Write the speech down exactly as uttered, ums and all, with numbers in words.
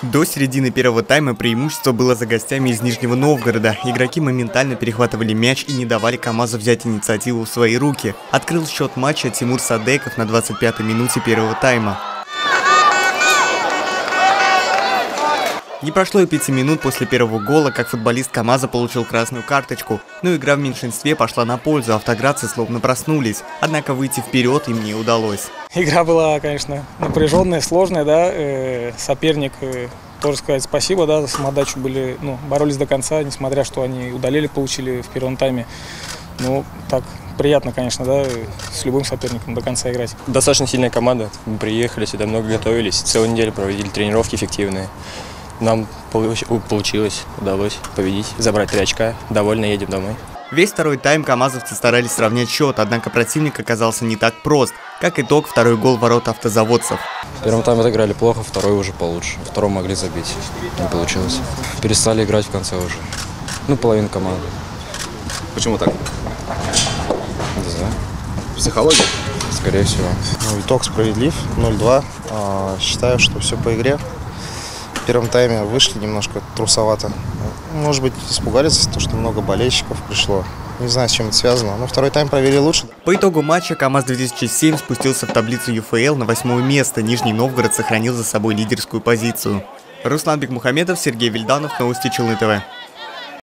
До середины первого тайма преимущество было за гостями из Нижнего Новгорода. Игроки моментально перехватывали мяч и не давали КамАЗу взять инициативу в свои руки. Открыл счет матча Тимур Садеков на двадцать пятой минуте первого тайма. Не прошло и пяти минут после первого гола, как футболист КамАЗа получил красную карточку. Но игра в меньшинстве пошла на пользу, автоградцы словно проснулись. Однако выйти вперед им не удалось. Игра была, конечно, напряженная, сложная, да. Э, соперник, э, тоже сказать спасибо, да, за самоотдачу были, ну, боролись до конца, несмотря что они удалили, получили в первом тайме. Ну, так приятно, конечно, да, с любым соперником до конца играть. Достаточно сильная команда. Мы приехали сюда, много готовились, целую неделю проводили тренировки эффективные. Нам получилось, удалось победить, забрать три очка. Довольно едем домой. Весь второй тайм камазовцы старались сравнять счет, однако противник оказался не так прост. Как итог, второй гол в ворота автозаводцев. В первом тайме отыграли плохо, второй уже получше. Во втором могли забить. Не получилось. Перестали играть в конце уже. Ну, половина команды. Почему так? Не знаю. Психология? Скорее всего. Ну, итог справедлив. ноль-два. А, считаю, что все по игре. В первом тайме вышли немножко трусовато. Может быть, испугались, то, что много болельщиков пришло. Не знаю, с чем это связано, но второй тайм провели лучше. По итогу матча КамАЗ две тысячи семь спустился в таблицу ю эф эл на восьмое место. Нижний Новгород сохранил за собой лидерскую позицию. Руслан Бекмухамедов, Сергей Вильданов, новости Челны ТВ.